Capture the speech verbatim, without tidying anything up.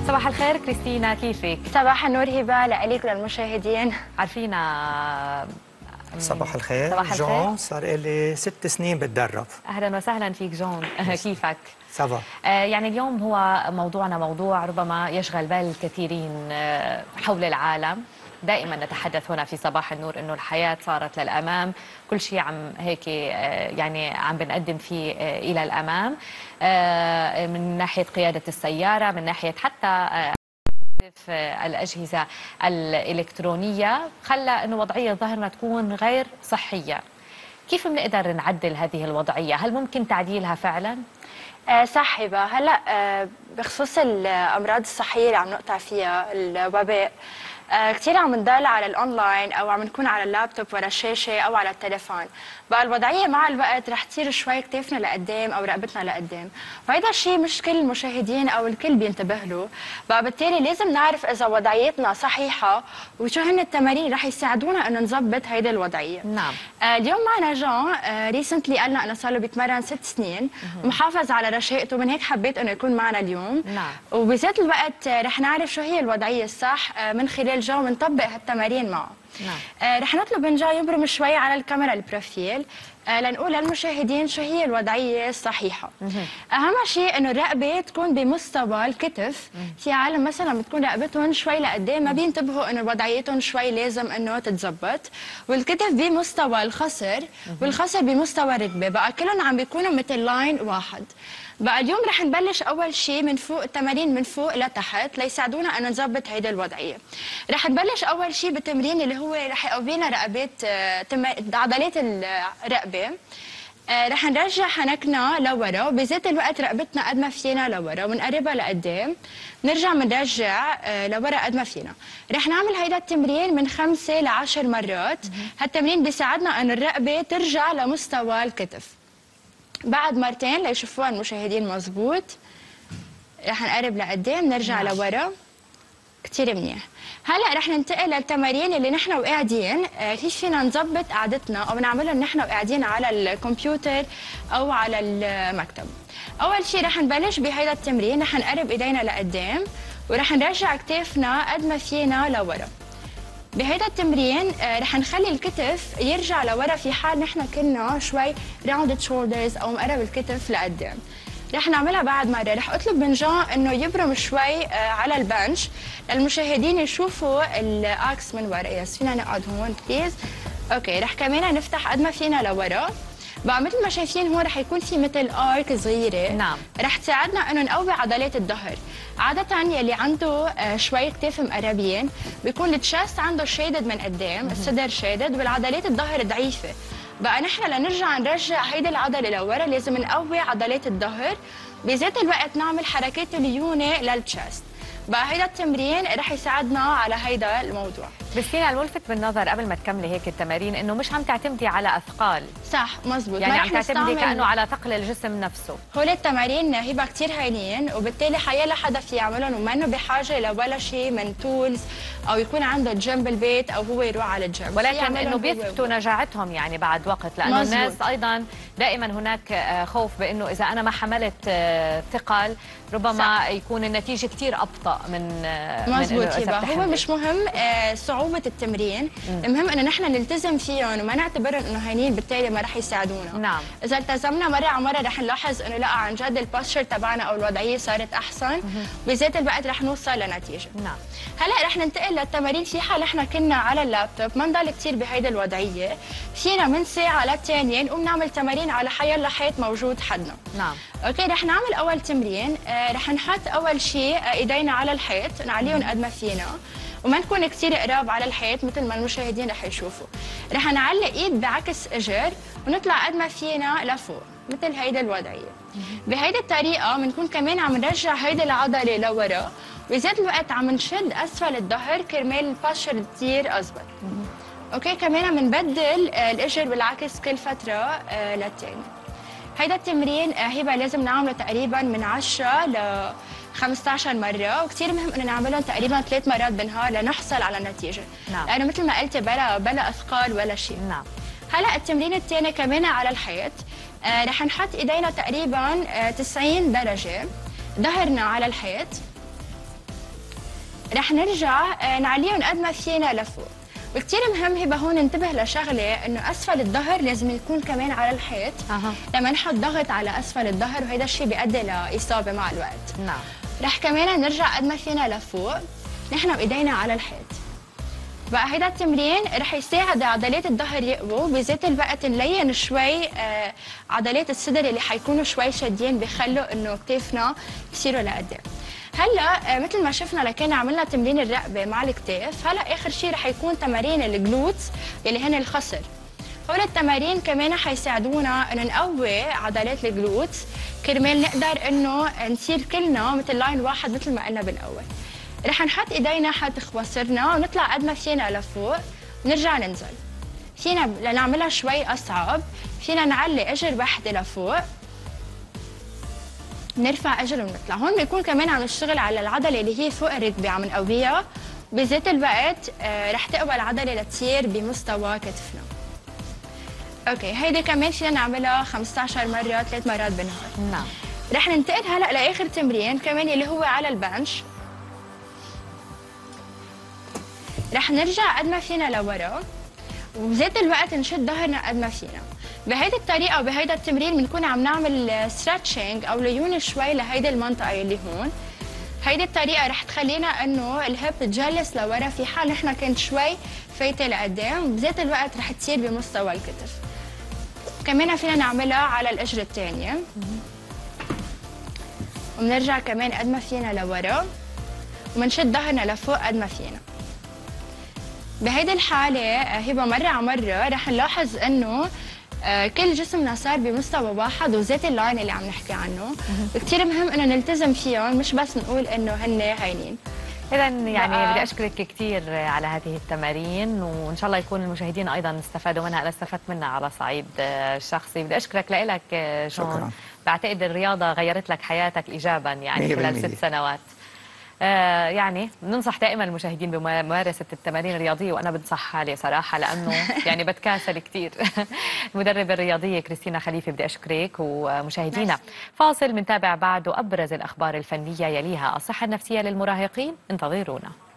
صباح الخير كريستينا، كيفك؟ صباح النور هبه لك وللمشاهدين. عارفينا. صباح الخير. صباح الخير. جون صار لي ست سنين بتدرب. اهلا وسهلا فيك جون. كيفك؟ صباح. آه يعني اليوم هو موضوعنا موضوع ربما يشغل بال الكثيرين آه حول العالم. دائما نتحدث هنا في صباح النور انه الحياه صارت للامام، كل شيء عم هيك آه يعني عم بنقدم فيه آه الى الامام، آه من ناحيه قياده السياره، من ناحيه حتى آه الأجهزة الإلكترونية، خلى أنه وضعية ظهرنا تكون غير صحية. كيف بنقدر نعدل هذه الوضعية؟ هل ممكن تعديلها فعلا؟ آه صح هبه. هلا آه بخصوص الأمراض الصحية اللي عم نقطع فيها الوباء، آه كثير عم نضل على الأونلاين أو عم نكون على اللابتوب ورا الشاشة أو على التليفون. بقى الوضعية مع الوقت رح تصير شوي كتافنا لقدام أو رقبتنا لقدام، وهذا الشيء مش كل المشاهدين أو الكل بينتبه له. بقى بالتالي لازم نعرف إذا وضعيتنا صحيحة وشو هن التمارين اللي رح يساعدونا إنه نظبط هيدي الوضعية. نعم. آه اليوم معنا جون آه ريسنتلي قال لنا إنه صار له بيتمرن ست سنين ومحافظ على رشاقته، من هيك حبيت إنه يكون معنا اليوم. نعم. وبذات الوقت آه رح نعرف شو هي الوضعية الصح آه من خلال جون ونطبق هالتمارين معه. نعم. آه رح نطلب من جون يبرم شوي على الكاميرا البروفيل آه لنقول للمشاهدين شو هي الوضعية الصحيحة. مه. أهم شيء إنه الرقبة تكون بمستوى الكتف. مه. في عالم مثلا بتكون رقبتهم شوي لقدام ما بينتبهوا إنه وضعيتهم شوي لازم إنه تتظبط، والكتف بمستوى الخصر والخصر بمستوى الركبة، بقى كلهم عم بيكونوا مثل لاين واحد. بقى اليوم رح نبلش اول شيء من فوق، التمارين من فوق لتحت ليساعدونا ان نظبط هيدي الوضعيه. رح نبلش اول شيء بتمرين اللي هو رح يقوي لنا رقبات عضلات الرقبه. رح نرجع حنكنا لورا، بذات الوقت رقبتنا قد ما فينا لورا ونقربها لقدام، نرجع بنرجع لورا قد ما فينا. رح نعمل هيدا التمرين من خمسة لعشر مرات. هالتمرين بيساعدنا انه الرقبه ترجع لمستوى الكتف. بعد مرتين ليشوفوها المشاهدين مزبوط، رح نقرب لقدام نرجع نعم. لورا. كتير منيح. هلا رح ننتقل للتمارين اللي نحن وقاعدين كيف فينا نظبط قعدتنا او نعملهم نحن وقاعدين على الكمبيوتر او على المكتب. اول شيء رح نبلش بهيدا التمرين، رح نقرب ايدينا لقدام ورح نرجع كتافنا قد ما فينا لورا. بهيدا التمرين رح نخلي الكتف يرجع لورا في حال نحن كنا شوي راوندد شولدرز او مقرب الكتف لقدام. رح نعملها بعد مره. رح اطلب من جون انه يبرم شوي على البنش للمشاهدين يشوفوا الاكس من ورا. يس فينا نقعد هون بليز. اوكي رح كمان نفتح قد ما فينا لورا. بقى مثل ما شايفين هون رح يكون في مثل ارك صغيره. نعم. رح تساعدنا انه نقوي عضلات الظهر. عاده يلي عنده شوي كتاف مقربين بيكون التشست عنده شادد من قدام، الصدر شادد والعضلات الظهر ضعيفه. بقى نحن لنرجع نرجع هيدي العضله لورا لازم نقوي عضلات الظهر، بذات الوقت نعمل حركات الليونه للتشست. بقى هيدا التمرين رح يساعدنا على هيدا الموضوع. كريستينا الملفت بالنظر قبل ما تكملي هيك التمارين انه مش عم تعتمدي على اثقال. صح مزبوط. يعني عم تعتمدي كانه على ثقل الجسم نفسه. هول التمارين هبه كثير هينين وبالتالي حيلا حدا في يعملهم وما انه بحاجه لولا شيء من تولز او يكون عنده جيم بالبيت او هو يروح على الجيم، ولكن انه بيثبتوا نجاعتهم يعني بعد وقت، لانه مزبوط. الناس ايضا دائما هناك خوف بانه اذا انا ما حملت ثقل ربما صح. يكون النتيجه كثير ابطا من مزبوط. هو مش مهم صعوبة التمرين، م. المهم انه نحن نلتزم فيهم وما نعتبرهم انه هينين بالتالي ما رح يساعدونا. نعم. اذا التزمنا مرة على مرة رح نلاحظ انه لا عن جد البوستشر تبعنا او الوضعية صارت احسن، بذات الوقت رح نوصل لنتيجة. نعم. هلا رح ننتقل للتمارين. في حال نحن كنا على اللابتوب ما نضل كثير بهيدي الوضعية، فينا من ساعة للثانية نقوم نعمل تمارين على حيلا حيط موجود حدنا. نعم. اوكي رح نعمل اول تمرين. آه رح نحط اول شيء ايدينا على الحيط نعليهم قد ما فينا وما نكون كثير قراب على الحيط مثل ما المشاهدين رح يشوفوا. رح نعلق ايد بعكس اجر ونطلع قد ما فينا لفوق مثل هيدي الوضعيه. بهيدي الطريقه بنكون كمان عم نرجع هيدي العضله لورا وبذات الوقت عم نشد اسفل الظهر كرمال البوستشر تصير اضبط. اوكي كمان بنبدل الاجر بالعكس كل فتره للتانيه. هيدا التمرين هبه لازم نعمله تقريبا من عشرة ل خمسة عشر مرة، وكثير مهم انه نعملهم تقريبا ثلاث مرات بالنهار لنحصل على النتيجة. نعم. لأنه مثل ما قلتي بلا بلا أثقال ولا شيء. نعم. هلا التمرين الثاني كمان على الحيط. آه رح نحط ايدينا تقريبا آه تسعين درجة، ظهرنا على الحيط. رح نرجع نعليهم قد ما فينا لفوق. وكثير مهم هبه هون ننتبه لشغله، انه اسفل الظهر لازم يكون كمان على الحيط. أه. لما نحط ضغط على اسفل الظهر وهذا الشيء بيؤدي لاصابه مع الوقت. نعم. رح كمان نرجع قد ما فينا لفوق، نحن بايدينا على الحيط. بقى هيدا التمرين رح يساعد عضلات الظهر يقووا، بذات الوقت نلين شوي آه عضلات الصدر اللي حيكونوا شوي شادين بخلوا انه كتافنا يصيروا لقدام. هلا آه مثل ما شفنا لكن عملنا تمرين الرقبه مع الكتاف، هلا اخر شيء رح يكون تمارين الجلوتس اللي هن الخصر. هول التمارين كمان حيساعدونا انه نقوي عضلات الجلوتس كرمال نقدر انه نصير كلنا مثل لاين واحد مثل ما قلنا بالاول. رح نحط ايدينا حد خواصرنا ونطلع قد ما فينا لفوق ونرجع ننزل. فينا لنعملها شوي اصعب، فينا نعلي اجر وحده لفوق، نرفع اجر ونطلع. هون بيكون كمان عم نشتغل على العضله اللي هي فوق الركبه عم نقويها، بذات الوقت آه رح تقوى العضله لتصير بمستوى كتفنا. اوكي، هيدي كمان فينا نعملها خمسة عشر مره ثلاث مرات بالنهار. نعم. رح ننتقل هلا لاخر تمرين كمان اللي هو على البنش. رح نرجع قد ما فينا لورا وبذات الوقت نشد ظهرنا قد ما فينا. بهيدي الطريقه وبهيدا التمرين بنكون عم نعمل ستريتشنج او ليونه شوي لهيدي المنطقه اللي هون. هيدي الطريقه رح تخلينا انه الهب تجلس لورا في حال نحن كنت شوي فايته لقدام، وبذات الوقت رح تصير بمستوى الكتف. كمان فينا نعملها على الاجر الثانيه. وبنرجع كمان قد ما فينا لورا وبنشد ظهرنا لفوق قد ما فينا. بهيدي الحالة هبة مرة على مرة رح نلاحظ انه كل جسمنا صار بمستوى واحد وذات اللاين اللي عم نحكي عنه، كثير مهم انه نلتزم فيهم مش بس نقول انه هن هينين. إذا يعني بدي أشكرك كثير على هذه التمارين، وإن شاء الله يكون المشاهدين أيضا استفادوا منها. أنا استفدت منها على صعيد شخصي. بدي أشكرك لك جون. شكرا. بعتقد الرياضة غيرت لك حياتك إيجابا يعني خلال ست سنوات. آه يعني ننصح دائما المشاهدين بممارسه التمارين الرياضيه، وانا بنصح حالي صراحه لانه يعني بتكاسل كثير. المدربه الرياضيه كريستينا خليفه بدي اشكرك. ومشاهدينا فاصل بنتابع بعده ابرز الاخبار الفنيه، يليها الصحه النفسيه للمراهقين. انتظرونا.